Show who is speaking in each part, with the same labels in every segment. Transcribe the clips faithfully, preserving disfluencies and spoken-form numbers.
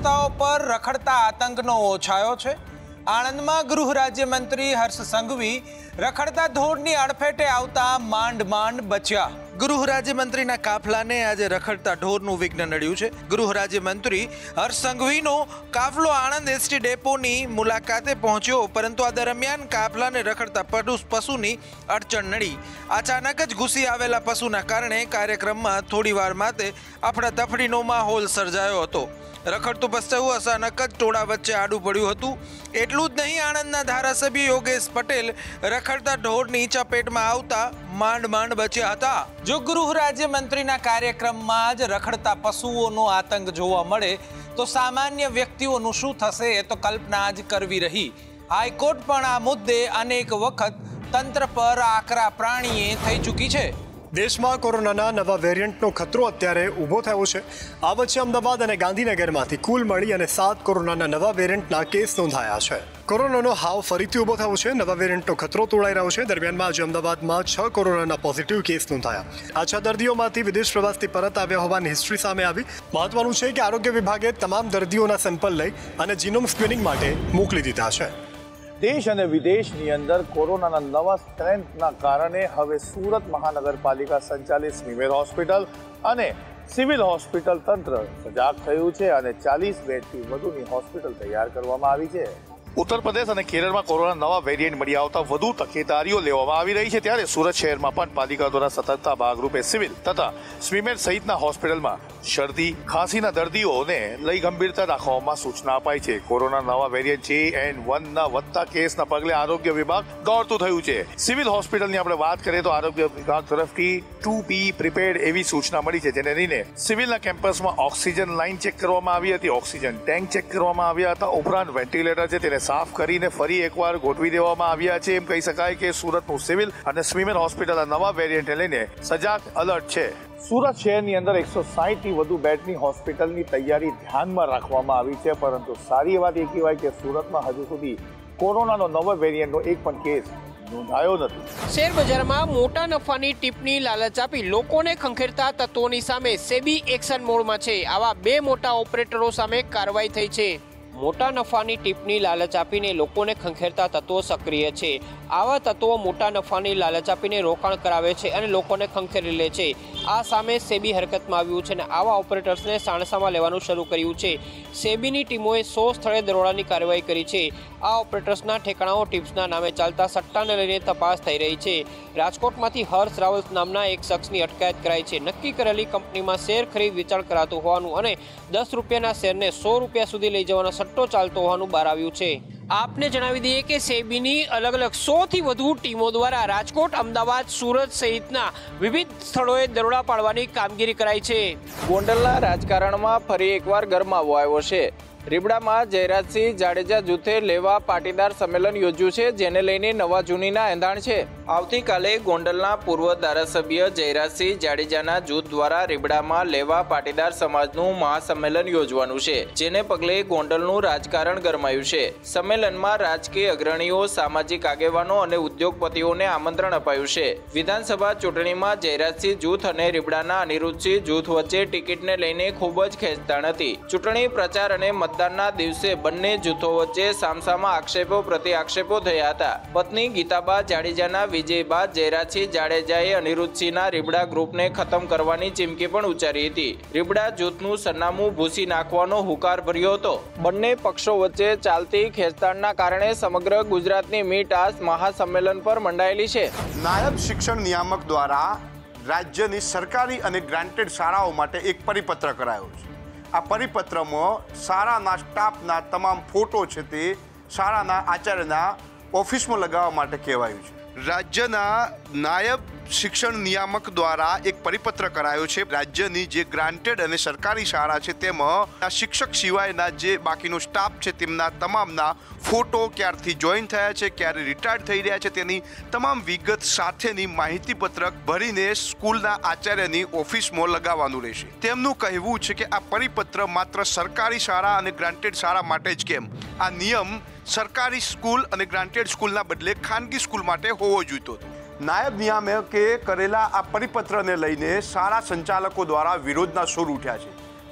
Speaker 1: રસ્તાઓ પર રખડતા આતંકનો છાયો છે। આણંદમાં ગૃહ રાજ્યમંત્રી હર્ષ સંઘવી રખડતા ઢોરની અડફેટે આવતા માંડ માંડ બચ્યા। ગૃહ રાજ્યમંત્રીના કાફલાને આજે રખડતા ઢોરનું વિઘ્ન નડ્યું છે। ગૃહ રાજ્યમંત્રી હર્ષ સંઘવીનો કાફલો આણંદ એસટી ડેપોની મુલાકાતે પહોંચ્યો, પરંતુ આ દરમિયાન કાફલાને રખડતા પશુની અડચણ નડી। અચાનક જ ઘૂસી આવેલા પશુના કારણે કાર્યક્રમમાં થોડીવાર માટે અફડાતફડીનો માહોલ સર્જાયો હતો। રખડતું પશુ અચાનક જ ટોળા વચ્ચે આડું પડ્યું હતું। એટલું જ નહીં, આણંદના ધારાસભ્ય યોગેશ પટેલ રખડતા ઢોરની ચપેટમાં આવતા માંડ માંડ બચ્યા હતા। જો ગૃહ રાજ્યમંત્રીના કાર્યક્રમમાં જ રખડતા પશુઓનો આતંક જોવા મળે તો સામાન્ય વ્યક્તિઓનું શું થશે એ તો કલ્પના જ કરવી રહી। હાઈકોર્ટ પણ આ મુદ્દે અનેક વખત તંત્ર પર આકરા પ્રાણીએ થઈ ચૂકી છે।
Speaker 2: દેશમાં કોરોનાના નવા વેરિયન્ટનો ખતરો અત્યારે ઊભો થયો છે। આ વચ્ચે અમદાવાદ અને ગાંધીનગરમાંથી કુલ મળી અને સાત કોરોનાના નવા વેરિયન્ટના કેસ નોંધાયા છે। કોરોનાનો હાવ ફરીથી ઊભો થયો છે। નવા વેરિયન્ટનો ખતરો તોળાઈ રહ્યો છે। દરમિયાનમાં આજે અમદાવાદમાં છ કોરોનાના પોઝિટિવ કેસ નોંધાયા। આ છ દર્દીઓમાંથી વિદેશ પ્રવાસથી પરત આવ્યા હોવાની હિસ્ટ્રી સામે આવી। મહત્વનું છે કે આરોગ્ય વિભાગે તમામ દર્દીઓના સેમ્પલ લઈ અને જીનોમ સ્ક્રીનિંગ માટે મોકલી દીધા છે।
Speaker 3: દેશ અને વિદેશની અંદર કોરોનાના નવા સ્ટ્રેન્થના કારણે હવે સુરત મહાનગરપાલિકા સંચાલિત સ્મીમેર હોસ્પિટલ અને સિવિલ હોસ્પિટલ તંત્ર સજાગ થયું છે અને ચાલીસ બેડથી વધુની હોસ્પિટલ તૈયાર કરવામાં આવી છે। ઉત્તર પ્રદેશ અને કેરળમાં કોરોના નવા વેરિયન્ટ મળી આવતા વધુ તકેદારીઓ લેવામાં આવી રહી છે, ત્યારે સુરત શહેરમાં પણ પાલિકા દ્વારા સતર્કતા ભાગરૂપે સિવિલ તથા સ્મીમેર સહિતના હોસ્પિટલમાં શરદી ખાંસીના દર્દીઓને લઈ ગંભીરતા રાખવામાં સૂચના અપાઈ છે। કોરોના નવા વેરિયન્ટ જે એન વનના વધતા કેસના પગલે આરોગ્ય વિભાગ દોડતું થયું છે। સિવિલ હોસ્પિટલની આપણે વાત કરીએ તો આરોગ્ય વિભાગ તરફથી ટુ બી પ્રિપેર્ડ એવી સૂચના મળી છે, જેને લઈને સિવિલના કેમ્પસમાં ઓક્સિજન લાઇન ચેક કરવામાં આવી હતી, ઓક્સિજન ટેન્ક ચેક કરવામાં આવ્યા હતા, ઉપરાંત વેન્ટિલેટર છે તેને સાફ કરીને ફરી એકવાર ગોઠવી દેવામાં આવ્યા છે। એમ કહી શકાય કે સુરતનું સિવિલ અને સ્મીમેર હોસ્પિટલ આ નવા વેરિયન્ટને લઈને સજાગ એલર્ટ છે। સુરત શહેરની અંદર એકસો સાહીઠ થી વધુ બેડની હોસ્પિટલની તૈયારી ધ્યાનમાં રાખવામાં આવી છે, પરંતુ સારી વાત એ કહેવાય કે સુરતમાં હજુ સુધી કોરોનાનો નવો વેરિયન્ટનો એક પણ કેસ નોંધાયો નથી।
Speaker 4: શેર બજારમાં મોટા નફાની ટીપની લાલચ આપી લોકોને ખંખેરતા તત્વોની સામે સેબી એક્શન મોડમાં છે। આવા બે મોટા ઓપરેટરો સામે કાર્યવાહી થઈ છે। મોટા નફાની ટીપની લાલચ આપીને લોકોને ખંખેરતા તત્વો સક્રિય છે। આવા તત્વો મોટા નફાની લાલચ આપીને રોકાણ કરાવે છે અને લોકોને ખંખેરી લે છે। આ સામે સેબી હરકતમાં આવ્યું છે અને આવા ઓપરેટર્સને સાણસામાં લેવાનું શરૂ કર્યું છે। સેબીની ટીમોએ સો સ્થળે દરોડાની કાર્યવાહી કરી છે। આ ઓપરેટર્સના ઠેકાણાઓ ટિપ્સના નામે ચાલતા સટ્ટાને લઈને તપાસ થઈ રહી છે। રાજકોટમાંથી હર્ષ રાવલ નામના એક શખ્સની અટકાયત કરાઈ છે। નક્કી કરેલી કંપનીમાં શેર ખરીદ વેચાણ કરાતું હોવાનું અને દસ રૂપિયાના શેરને સો રૂપિયા સુધી લઈ જવાનો સટ્ટો ચાલતો હોવાનું બહાર આવ્યું છે। આપને જણાવી દઈએ કે સેબીની અલગ અલગ સો થી વધુ ટીમો દ્વારા રાજકોટ, અમદાવાદ, સુરત સહિતના વિવિધ સ્થળોએ દરોડા પાડવાની કામગીરી કરાઈ છે।
Speaker 5: ગોંડલના રાજકારણમાં ફરી એકવાર ગરમાવો આવ્યો છે। રીબડામાં જયરાજસિંહ જાડેજા જૂથે લેવા પાટીદાર સંમેલન યોજ્યું છે, જેને લઈને નવા જૂનીના એંધાણ છે। આવતીકાલે ગોંડલના પૂર્વ ધારાસભ્ય જયરાજસિંહ જાડેજાના જૂથ દ્વારા રીબડામાં લેવા પાટીદાર સમાજનું મહાસંમેલન યોજવાનું છે, જેને પગલે ગોંડલનું રાજકારણ ગરમાયું છે। સંમેલનમાં રાજકીય અગ્રણીઓ, સામાજિક આગેવાનો અને ઉદ્યોગપતિઓને આમંત્રણ અપાયું છે। વિધાનસભા ચૂંટણીમાં જયરાજસિંહ જૂથ અને રીબડાના અનિરુદ્ધસિંહ જૂથ વચ્ચે ટિકિટને લઈને ખૂબ જ ખેંચતાણ હતી। ચૂંટણી પ્રચાર અને મતદાનના દિવસે બંને જૂથો વચ્ચે સામસામા આક્ષેપો પ્રતિ આક્ષેપો થયા હતા। પત્ની ગીતાબા જાડેજાના વિજય બાદ જયરાજસિંહ જાડેજાએ અનિરુદ્ધસિંહના રીબડા ગ્રુપને ખતમ કરવાની ચીમકી પણ ઉચ્ચારી હતી। રીબડા જૂથનું સરનામું ભૂસી નાખવાનો હુંકાર ભર્યો હતો। બંને પક્ષો વચ્ચે ચાલતી ખેંચતાણના કારણે સમગ્ર ગુજરાતની મીટ આ મહાસંમેલન પર મંડાયેલી છે।
Speaker 6: નાયબ શિક્ષણ નિયામક દ્વારા રાજ્યની સરકારી અને ગ્રાન્ટેડ શાળાઓ માટે એક પરિપત્ર કરાયો છે। આ પરિપત્રમાં શાળાના સ્ટાફના તમામ ફોટો છે તે શાળાના આચાર્યના ઓફિસમાં લગાવવા માટે કહેવાયું છે। રાજ્યના નાયબ શિક્ષણ નિયામક દ્વારા એક પરિપત્ર કરાયો છે। રાજ્યની જે ગ્રાન્ટેડ અને સરકારી શાળા છે તેમાં શિક્ષક સિવાયના જે બાકીનો સ્ટાફ છે તેમના તમામના ફોટો ક્યારથી જોઈન થયા છે, ક્યારે રિટાયર્ડ થઈ રહ્યા છે તેની તમામ વિગત સાથેની માહિતી પત્રક ભરીને સ્કૂલના આચાર્યની ઓફિસમાં લગાવવાનું રહેશે। તેમનું કહેવું છે કે આ પરિપત્ર માત્ર સરકારી શાળા અને ગ્રાન્ટેડ શાળા માટે જ કેમ, આ નિયમ સરકારી સ્કૂલ અને ગ્રાન્ટેડ સ્કૂલના બદલે ખાનગી સ્કૂલ માટે હોવો જોઈતો હતો। નાયબ નિયામકે કરેલા આ પરિપત્રને લઈને શાળા સંચાલકો દ્વારા વિરોધના સૂર ઉઠ્યા છે।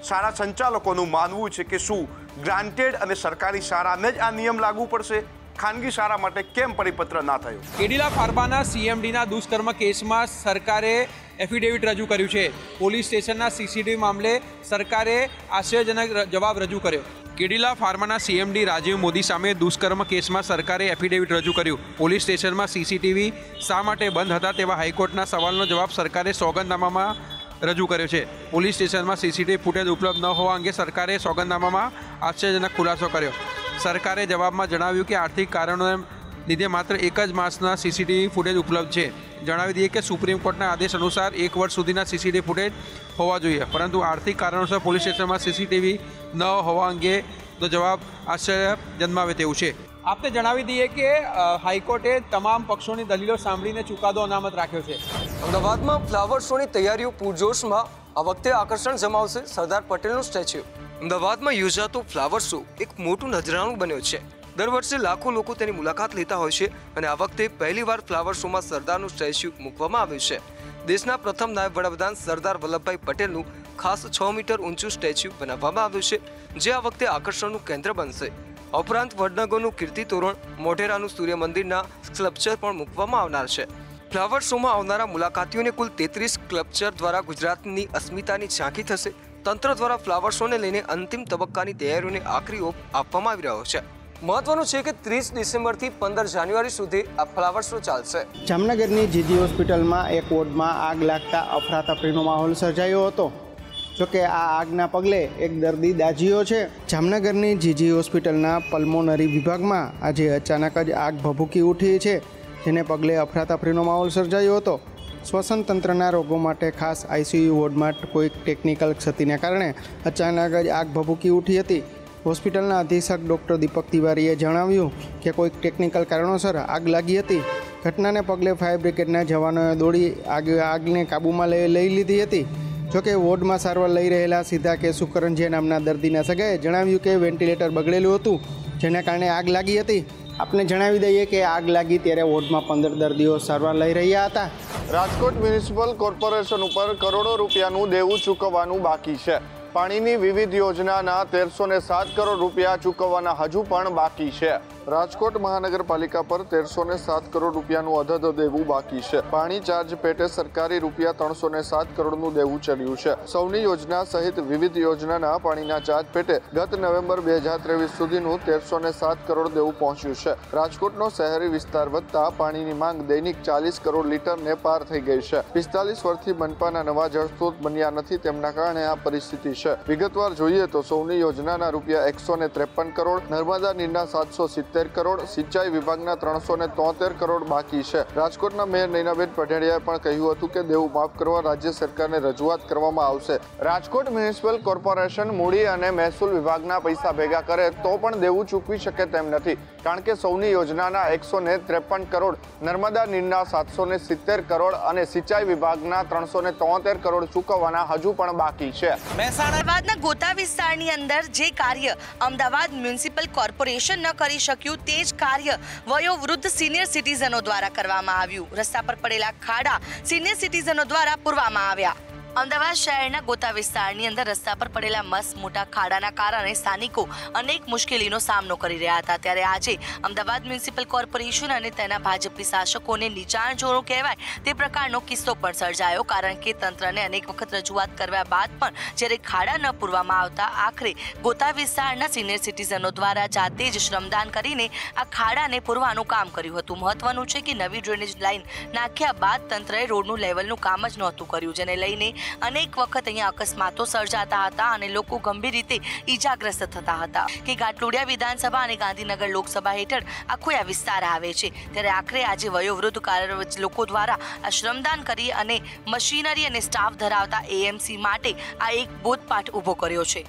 Speaker 6: શાળા સંચાલકોનું માનવું છે કે શું ગ્રાન્ટેડ અને સરકારી શાળાને જ આ નિયમ લાગુ પડશે, ખાનગી શાળા માટે કેમ પરિપત્ર ના થયો?
Speaker 1: કેડિલા ફાર્માના સીએમડીના દુષ્કર્મ કેસમાં સરકારે એફિડેવિટ રજૂ કર્યું છે. પોલીસ સ્ટેશનના સીસીટીવી મામલે સરકારે આશ્ચર્યજનક જવાબ રજૂ કર્યો. કેડિલા ફાર્માના સીએમડી રાજીવ મોદી સામે દુષ્કર્મ કેસમાં સરકારે એફિડેવિટ રજૂ કર્યું. પોલીસ સ્ટેશનમાં સીસીટીવી શા માટે બંધ હતા તેવા હાઈકોર્ટના સવાલનો જવાબ સરકારે સોગંદનામામાં રજૂ કર્યો છે. પોલીસ સ્ટેશનમાં સીસીટીવી ફૂટેજ ઉપલબ્ધ ન હોવા અંગે સરકારે સોગંદનામામાં આશ્ચર્યજનક ખુલાસો કર્યો. સરકારે જવાબમાં જણાવ્યું કે આર્થિક કારણોને લીધે માત્ર એક જ માસના સીસીટીવી ફૂટેજ ઉપલબ્ધ છે. જણાવી દઈએ કે સુપ્રીમ કોર્ટના આદેશ અનુસાર એક વર્ષ સુધીના સીસીટીવી ફૂટેજ હોવા જોઈએ, પરંતુ આર્થિક કારણોસર પોલીસ સ્ટેશનમાં સીસીટીવી ન હોવા અંગેનો જવાબ આશ્ચર્ય જન્માવે તેવું છે. આપને જણાવી દઈએ કે હાઈકોર્ટે તમામ પક્ષોની દલીલો સાંભળીને ચુકાદો અનામત રાખ્યો છે.
Speaker 7: અમદાવાદમાં ફ્લાવર શોની તૈયારીઓ પૂરજોશમાં. આ વખતે આકર્ષણ જમાવશે સરદાર પટેલનું સ્ટેચ્યુ. અમદાવાદમાં યોજાતો ફ્લાવર શો એક મોટું નજરાણું બન્યો છે. દર વર્ષે લાખો લોકો તેની મુલાકાત લેતા હોય છે અને આ વખતે પહેલીવાર ફ્લાવર શોમાં સરદારનું સ્ટેચ્યુ મૂકવામાં આવ્યું છે. દેશના પ્રથમ નાયબ વડાપ્રધાન સરદાર વલ્લભભાઈ પટેલનું ખાસ છ મીટર ઊંચું સ્ટેચ્યુ બનાવવામાં આવ્યું છે, જે આ વખતે આકર્ષણનું કેન્દ્ર બનશે. ઉપરાંત વડનગરનું કીર્તિ તોરણ, મોઢેરાનું સૂર્ય મંદિરના સ્કલ્પચર પણ મૂકવામાં આવનાર છે. ફ્લાવર શોમાં આવનારા મુલાકાતીઓને કુલ તેત્રીસ સ્કલ્પચર દ્વારા ગુજરાતની અસ્મિતાની ઝાંખી થશે. તંત્ર દ્વારા ફ્લાવર શોને લઈને અંતિમ તબક્કાની તૈયારીઓને આખરી ઓપ આપવામાં આવી રહ્યો છે. મહત્વનું છે કે ત્રીસ ડિસેમ્બરથી પંદર જાન્યુઆરી સુધી આ ફ્લાવર શો ચાલશે.
Speaker 8: જામનગરની જીજી હોસ્પિટલમાં એક વોર્ડમાં આગ લાગતા અફરાતફરીનો માહોલ સર્જાયો હતો. જોકે આ આગના પગલે એક દર્દી દાઝ્યો છે. જામનગરની જીજી હોસ્પિટલના પલ્મોનરી વિભાગમાં આજે અચાનક જ આગ ભભૂકી ઉઠી છે, જેને પગલે અફરાતફરીનો માહોલ સર્જાયો હતો. શ્વસન તંત્રના રોગો માટે ખાસ આઈસીયુ વોર્ડમાં કોઈક ટેકનિકલ ક્ષતિને કારણે અચાનક જ આગ ભભૂકી ઉઠી હતી. હોસ્પિટલના અધિક્ષક ડૉક્ટર દીપક તિવારીએ જણાવ્યું કે કોઈક ટેકનિકલ કારણોસર આગ લાગી હતી. ઘટનાને પગલે ફાયર બ્રિગેડના જવાનોએ દોડી આગ આગને કાબૂમાં લઈ લઈ લીધી હતી. જોકે વોર્ડમાં સારવાર લઈ રહેલા સીધા કે સુકરંજે નામના દર્દીના સગાએ જણાવ્યું કે વેન્ટિલેટર બગડેલું હતું, જેના કારણે આગ લાગી હતી. આપને જણાવી દઈએ કે આગ લાગી ત્યારે વોર્ડમાં પંદર દર્દીઓ સારવાર લઈ રહ્યા હતા.
Speaker 3: રાજકોટ મ્યુનિસિપલ કોર્પોરેશન ઉપર કરોડો રૂપિયાનું દેવું ચૂકવવાનું બાકી છે. પાણીની વિવિધ યોજનાના તેરસો ને સાત કરોડ રૂપિયા ચૂકવવાના હજુ પણ બાકી છે. રાજકોટ મહાનગરપાલિકા પર તેરસો ને સાત કરોડ રૂપિયાનું અધધ દેવું બાકી છે. પાણી ચાર્જ પેટે સરકારી રૂપિયા ત્રણસો ને સાત કરોડનું દેવું ચડ્યું છે. સૌની યોજના સહિત વિવિધ યોજનાના પાણીના ચાર્જ પેટે ગત નવેમ્બર બે હજાર ત્રેવીસ સુધીનું તેરસો ને સાત કરોડ દેવું પહોંચ્યું છે. રાજકોટનો શહેરી વિસ્તાર વધતા પાણીની માંગ દૈનિક ચાલીસ કરોડ લીટરને પાર થઈ ગઈ છે. પિસ્તાલીસ વર્ષથી મનપાના નવા જળસ્ત્રોત બન્યા નથી, તેમના કારણે આ પરિસ્થિતિ છે. વિગતવાર જોઈએ તો સૌની યોજનાના રૂપિયા એકસો ને ત્રેપન કરોડ, નર્મદા નીરના સાતસો સિત્તેર કરોડ, સિંચાઈ વિભાગના ત્રણસો ને તોતેર કરોડ બાકી છે. રાજકોટના મેયર નૈનાબેન પઢેડિયાએ પણ કહ્યું હતું કે દેવું માફ કરવા રાજ્ય સરકારને રજૂઆત કરવામાં આવશે. રાજકોટ મ્યુનિસિપલ કોર્પોરેશન મૂડી અને મહેસૂલ વિભાગના પૈસા ભેગા કરે તો પણ દેવું ચૂકવી શકે તેમ નથી, કારણ કે સૌની યોજનાના એકસો ને ત્રેપન કરોડ, નર્મદા નીરના સાતસો ને સિત્તેર કરોડ અને સિંચાઈ વિભાગના ત્રણસો ને તોતેર કરોડ ચૂકવવાના હજુ પણ બાકી છે.
Speaker 9: અમદાવાદના ગોતા વિસ્તારની અંદર જે કાર્ય અમદાવાદ મ્યુનિસિપલ કોર્પોરેશન ન કરી શક્યું તે જ કાર્ય વયોવૃદ્ધ સિનિયર સિટીઝનો દ્વારા કરવામાં આવ્યું. રસ્તા પર પડેલા ખાડા સિનિયર સિટીઝનો દ્વારા પૂરવામાં આવ્યા. અમદાવાદ શહેરના ગોતા વિસ્તારની અંદર રસ્તા પર પડેલા મસ્ત મોટા ખાડાના કારણે સ્થાનિકો અનેક મુશ્કેલીનો સામનો કરી રહ્યા હતા. ત્યારે આજે અમદાવાદ મ્યુનિસિપલ કોર્પોરેશન અને તેના ભાજપી શાસકોને નીચાણ જોરો કહેવાય તે પ્રકારનો કિસ્સો પણ સર્જાયો, કારણ કે તંત્રને અનેક વખત રજૂઆત કરવા બાદ પણ જ્યારે ખાડા ન પૂરવામાં આવતા આખરે ગોતા વિસ્તારના સિનિયર સિટીઝનો દ્વારા જાતે જ શ્રમદાન કરીને આ ખાડાને પૂરવાનું કામ કર્યું હતું. મહત્વનું છે કે નવી ડ્રેનેજ લાઇન નાખ્યા બાદ તંત્રએ રોડનું લેવલનું કામ જ નહોતું કર્યું, જેને લઈને અનેક વખત અહીંયા અકસ્માતો સર્જાતા હતા અને લોકો ગંભીર રીતે ઈજાગ્રસ્ત થતા હતા. કે ઘાટલોડિયા વિધાનસભા અને ગાંધીનગર લોકસભા હેઠળ આખો આ વિસ્તાર આવે છે. ત્યારે આખરે આજે વયોવૃદ્ધ કાર્યરત લોકો દ્વારા આ શ્રમદાન કરી અને મશીનરી અને સ્ટાફ ધરાવતા એએમસી માટે આ એક બોધપાઠ ઊભો કર્યો છે.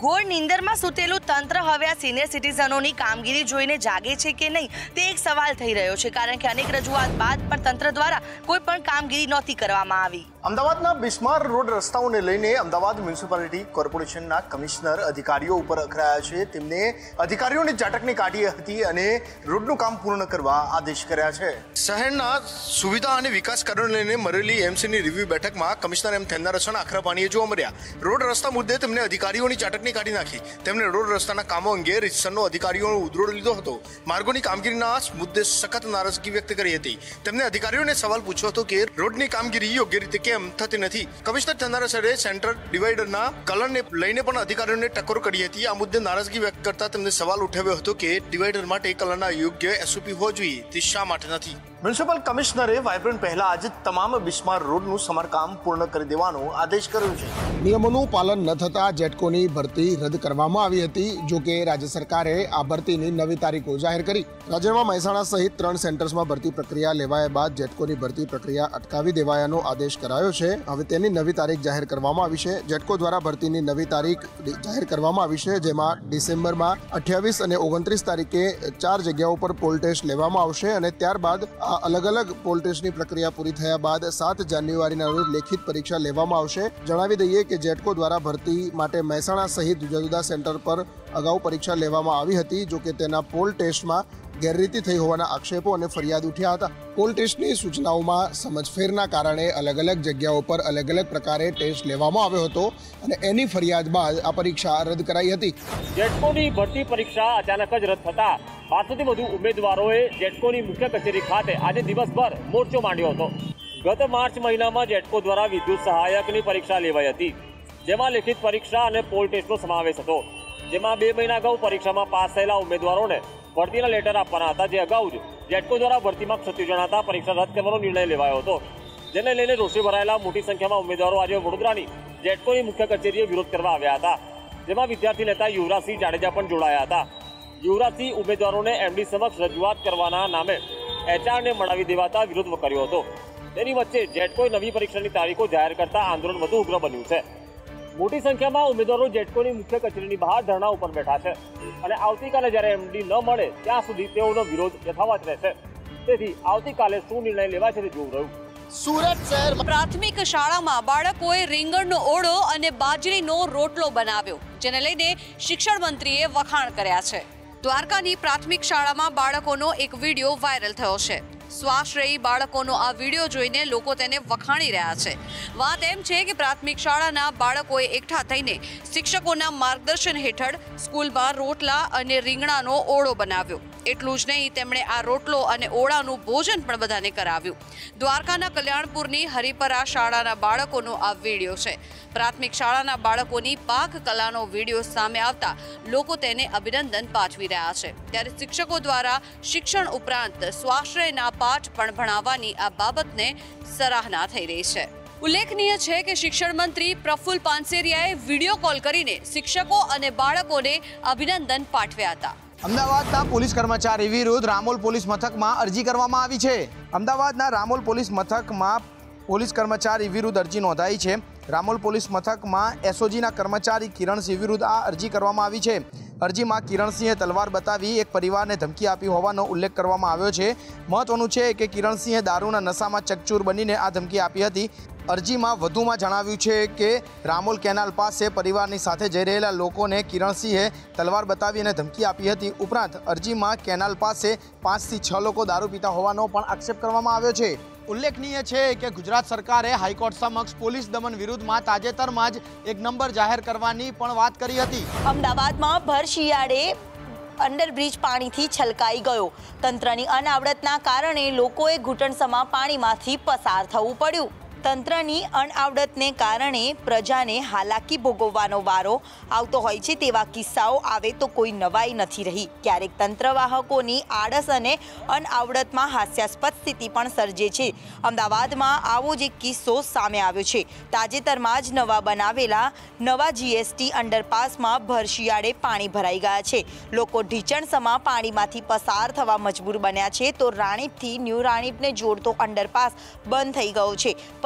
Speaker 9: ઘોર નીંદરમાં સૂતેલું તંત્ર હવે આ સિનિયર સિટીઝનોની કામગીરી જોઈને જાગે છે કે નહીં તે એક સવાલ થઈ રહ્યો છે, કારણ કે અનેક રજૂઆત બાદ પણ તંત્ર દ્વારા કોઈ પણ કામગીરી નહોતી કરવામાં આવી.
Speaker 2: અમદાવાદના બિસ્માર રોડ રસ્તાઓને લઈને અમદાવાદ મ્યુનિસિપાલિટી કોર્પોરેશનના કમિશનર અધિકારીઓ ઉપર અખરાયા છે. તેમને અધિકારીઓની ઝાટકણી કાઢી હતી અને રોડનું કામ પૂર્ણ કરવા આદેશ કર્યા છે. શહેરના સુવિધા અને વિકાસ કાર્યોને લઈને મળેલી એમસીની રિવ્યુ બેઠકમાં કમિશનર એમ થેન્નારસન આખરા પાણીએ જોવા મળ્યા. રોડ રસ્તા મુદ્દે તેમને અધિકારીઓની ઝાટકણી કાઢી નાખી. તેમણે રોડ રસ્તાના કામો અંગે રીતસરનો અધિકારીઓનો ઉધડો લીધો હતો. માર્ગોની કામગીરીના મુદ્દે સખત નારાજગી વ્યક્ત કરી હતી. તેમણે અધિકારીઓને સવાલ પૂછ્યો હતો કે રોડની કામગીરી યોગ્ય રીતે કેમ થતી નથી. કમિશનર થેન્નારસરે સેન્ટ્રલ ડિવાઈડરના કલરને લઈને પણ અધિકારીઓને ટકોર કરી હતી. આ મુદ્દે નારાજગી વ્યક્ત કરતા તેમને સવાલ ઉઠાવ્યો હતો કે ડિવાઈડર માટે કલરના યોગ્ય એસઓપી હોવો જોઈએ, તે શા માટે નથી. મ્યુનિસિપલ કમિશનરે વાઇબ્રન્ટ પહેલા આજે તમામ બિસ્માર રોડનું સમારકામ પૂર્ણ કરી દેવાનો આદેશ કર્યો છે.
Speaker 10: નિયમોનું પાલન ન થતા જેટકોની ભરતી રદ કરવામાં આવી હતી. જો કે રાજ્ય સરકારે આ ભરતીની નવી તારીખો જાહેર કરી. રાજ્યમાં મહેસાણા સહિત ત્રણ સેન્ટર્સમાં ભરતી પ્રક્રિયા લેવાયા બાદ જેટકોની ભરતી પ્રક્રિયા અટકાવી દેવાયાનો આદેશ કરાયો છે. હવે તેની નવી તારીખ જાહેર કરવામાં આવી છે. જેટકો દ્વારા ભરતીની નવી તારીખ જાહેર કરવામાં આવી છે, જેમાં ડિસેમ્બરમાં અઠ્યાવીસ અને ઓગણત્રીસ તારીખે ચાર જગ્યાઓ પર પોલ ટેસ્ટ લેવામાં આવશે અને ત્યારબાદ અલગ અલગ પોલ ટેસ્ટની પ્રક્રિયા પૂરી થયા બાદ સાત જાન્યુઆરીના રોજ લેખિત પરીક્ષા લેવામાં આવશે. જણાવી દઈએ કે જેટકો દ્વારા ભરતી માટે મહેસાણા સહિત જુદા જુદા સેન્ટર પર અગાઉ પરીક્ષા લેવામાં આવી હતી. જો કે તેના પોલ ટેસ્ટમાં ગેરરીતિ થઈ હોવાના આક્ષેપો અને ફરિયાદ ઉઠ્યા હતા. પોલ ટેસ્ટની સૂચનાઓમાં સમજફેરના કારણે અલગ અલગ જગ્યાઓ પર અલગ અલગ પ્રકારે ટેસ્ટ લેવામાં આવ્યો હતો અને એની ફરિયાદ બાદ આ પરીક્ષા રદ કરાઈ હતી.
Speaker 11: જેટકોની ભરતી પરીક્ષા અચાનક જ રદ થતા પાંચસોથી વધુ ઉમેદવારોએ જેટકોની મુખ્ય કચેરી ખાતે આજે દિવસભર મોરચો માંડ્યો હતો. ગત માર્ચ મહિનામાં જેટકો દ્વારા વિદ્યુત સહાયકની પરીક્ષા લેવાઈ હતી, જેમાં લેખિત પરીક્ષા અને પોલ ટેસ્ટનો સમાવેશ હતો. જેમાં બે મહિના અગાઉ પરીક્ષામાં પાસ થયેલા ઉમેદવારોને ભરતીના લેટર આપવાના હતા, જે અગાઉ જ જેટકો દ્વારા ભરતીમાં ક્ષતિ જણાતા પરીક્ષા રદ કરવાનો નિર્ણય લેવાયો હતો. જેને લઈને રોષે ભરાયેલા મોટી સંખ્યામાં ઉમેદવારો આજે વડોદરાની જેટકોની મુખ્ય કચેરીએ વિરોધ કરવા આવ્યા હતા. જેમાં વિદ્યાર્થી નેતા યુવરાજસિંહ જાડેજા પણ જોડાયા હતા. યુવરાજસિંહ ઉમેદવારોને એમડી સમક્ષ રજૂઆત કરવાના નામે એચઆરને મળાવી દેવાતા વિરોધ કર્યો હતો. તેની વચ્ચે જેટકોએ નવી પરીક્ષાની તારીખો જાહેર કરતા આંદોલન વધુ ઉગ્ર બન્યું છે. મોટી સંખ્યામાં ઉમેદવારો જેટકોની મુખ્ય કચેરીની બહાર ધરણા ઉપર બેઠા છે અને આવતીકાલે જ્યારે એમડી ન મળે ત્યાં સુધી તેઓનો વિરોધ યથાવત રહેશે. તેથી આવતીકાલે શું નિર્ણય લેવાય છે તે જોવું રહ્યું.
Speaker 12: સુરત શહેર પ્રાથમિક શાળામાં બાળકોએ રીંગણનો ઓળો અને બાજરીનો રોટલો બનાવ્યો, જેને લઈને શિક્ષણ મંત્રીએ વખાણ કર્યા છે. દ્વારકાની પ્રાથમિક શાળામાં બાળકોનો એક વિડીયો વાયરલ થયો છે. સ્વાશ્રયી બાળકોનો આ વિડીયો જોઈને લોકો તેને વખાણી રહ્યા છે. વાત એમ છે કે પ્રાથમિક શાળાના બાળકોએ એકઠા થઈને શિક્ષકોના માર્ગદર્શન હેઠળ સ્કૂલમાં રોટલા અને રીંગણાનો ઓળો બનાવ્યો. એટલું જ નહીં, તેમણે આ રોટલો અને ઓળાનું ભોજન પણ બધાને કરાવ્યું. દ્વારકાના કલ્યાણપુરની હરિપરા શાળાના બાળકોનો આ વિડીયો છે. પ્રાથમિક શાળાના બાળકોની પાક કલાનો વિડીયો સામે આવતા લોકો તેને અભિનંદન પાઠવી રહ્યા છે. ત્યારે શિક્ષકો દ્વારા શિક્ષણ ઉપરાંત સ્વાશ્રયના પાઠ પણ ભણાવવાની આ બાબતને સરાહના થઈ રહી છે. ઉલ્લેખનીય છે કે શિક્ષણ મંત્રી પ્રફુલ્લ પાનસેરિયાએ વિડીયો કોલ કરીને શિક્ષકો અને બાળકોને અભિનંદન પાઠવ્યા હતા.
Speaker 13: અમદાવાદના પોલીસ કર્મચારી વિરુદ્ધ રામોલ પોલીસ મથકમાં અરજી કરવામાં આવી છે. અમદાવાદના રામોલ પોલીસ મથકમાં પોલીસ કર્મચારી વિરુદ્ધ અરજી નોંધાઈ છે. રામોલ પોલીસ મથકમાં એસઓજીના કર્મચારી કિરણસિંહ વિરુદ્ધ આ અરજી કરવામાં આવી છે. અરજીમાં કિરણસિંહે તલવાર બતાવી એક પરિવારને ધમકી આપી હોવાનો ઉલ્લેખ કરવામાં આવ્યો છે. મહત્વનું છે કે કિરણસિંહે દારૂના નશામાં ચકચૂર બનીને આ ધમકી આપી હતી. અરજીમાં વધુમાં જણાવ્યું છે કે રામોલ કેનાલ પાસે પરિવારની સાથે જઈ રહેલા લોકોને કિરણસિંહે તલવાર બતાવી અને ધમકી આપી હતી. ઉપરાંત અરજીમાં કેનાલ પાસે પાંચથી છ લોકો દારૂ પીતા હોવાનો પણ આક્ષેપ કરવામાં આવ્યો છે. ઉલ્લેખનીય છે કે ગુજરાત સરકારે હાઈકોર્ટ સમક્ષ પોલીસ દમન વિરુદ્ધમાં તાજેતરમાં જ એક નંબર જાહેર કરવાની પણ વાત કરી હતી.
Speaker 9: અમદાવાદમાં ભર શિયાળે અંડરબ્રિજ પાણીથી છલકાઈ ગયો. તંત્રની અનાવડતના કારણે લોકોએ ઘૂંટણસમા પાણીમાંથી પસાર થવું પડ્યું. તંત્રની અણઆવડતને કારણે પ્રજાને હાલાકી ભોગવવાનો વારો આવતો હોય છે. તેવા કિસ્સાઓ આવે તો કોઈ નવાઈ નથી રહી. ક્યારેક તંત્રવાહકોની આળસ અને અણઆવડતમાં હાસ્યાસ્પદ સ્થિતિ પણ સર્જે છે. અમદાવાદમાં આવો જ એક કિસ્સો સામે આવ્યો છે. તાજેતરમાં જ નવા બનાવેલા નવા જીએસટી અંડરપાસમાં ભર શિયાળે પાણી ભરાઈ ગયા છે. લોકો ઢીચણસમા પાણીમાંથી પસાર થવા મજબૂર બન્યા છે. તો રાણીપથી ન્યૂ રાણીપને જોડતો અંડરપાસ બંધ થઈ ગયો છે.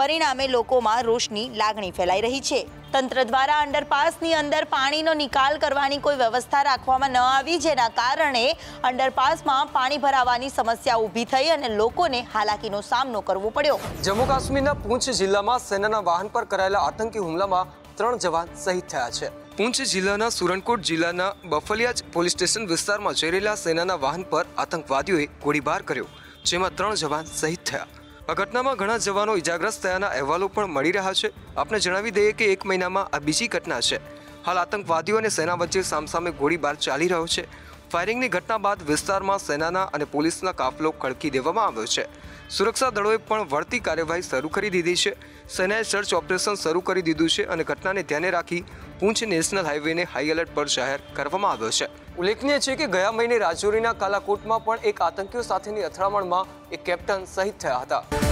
Speaker 9: પરિણામે લોકોમાં રોષની લાગણી ફેલાઈ રહી છે। તંત્ર દ્વારા અંડરપાસની અંદર પાણીનો નિકાલ કરવાની કોઈ વ્યવસ્થા રાખવામાં ન આવી, જેના કારણે અંડરપાસમાં પાણી ભરાવાની સમસ્યા ઊભી થઈ અને લોકોને હાલાકીનો સામનો કરવો પડ્યો।
Speaker 7: જમ્મુ કાશ્મીરના પૂંછ જિલ્લામાં સેનાના વાહન પર કરાયેલા આતંકી હુમલામાં ત્રણ જવાન શહીદ થયા છે। પૂંછ જિલ્લાના સુરનકોટ જિલ્લાના બફલિયાજ પોલીસ સ્ટેશન વિસ્તારમાં જઈ રહેલા સેનાના વાહન પર આતંકવાદીઓએ ગોળીબાર કર્યો, જેમાં ત્રણ જવાન શહીદ થયા। આ ઘટનામાં ઘણા જવાનો ઇજાગ્રસ્ત થયાના અહેવાલો પણ મળી રહ્યા છે। આપને જણાવી દઈએ કે એક મહિનામાં આ બીજી ઘટના છે। હાલ આતંકવાદીઓ અને સેના વચ્ચે સામસામે ગોળીબાર ચાલી રહ્યો છે। ફાયરિંગની ઘટના બાદ વિસ્તારમાં સેનાના અને પોલીસના કાફલો ખડકી દેવામાં આવ્યો છે। સુરક્ષા દળોએ પણ વળતી કાર્યવાહી શરૂ કરી દીધી છે। સેનાએ સર્ચ ઓપરેશન શરૂ કરી દીધું છે અને ઘટનાને ધ્યાને રાખી પૂંછ નેશનલ હાઈવેને હાઈ એલર્ટ પર જાહેર કરવામાં આવ્યો છે। ઉલ્લેખનીય છે કે ગયા મહિને રાજૌરીના કાલાકોટમાં પણ એક આતંકીઓ સાથેની અથડામણમાં એક કેપ્ટન શહીદ થયા હતા।